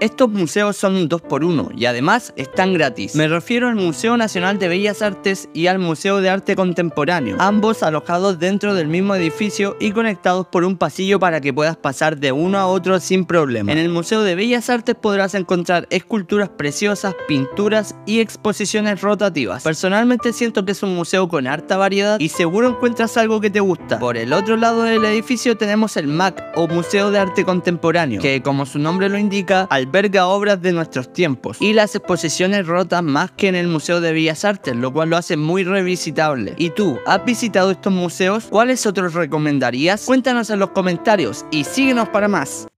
Estos museos son un 2x1 y además están gratis. Me refiero al Museo Nacional de Bellas Artes y al Museo de Arte Contemporáneo, ambos alojados dentro del mismo edificio y conectados por un pasillo para que puedas pasar de uno a otro sin problema. En el Museo de Bellas Artes podrás encontrar esculturas preciosas, pinturas y exposiciones rotativas. Personalmente siento que es un museo con harta variedad y seguro encuentras algo que te gusta. Por el otro lado del edificio tenemos el MAC o Museo de Arte Contemporáneo, que como su nombre lo indica, alberga obras de nuestros tiempos y las exposiciones rotan más que en el Museo de Bellas Artes, lo cual lo hace muy revisitable. ¿Y tú, has visitado estos museos? ¿Cuáles otros recomendarías? Cuéntanos en los comentarios y síguenos para más.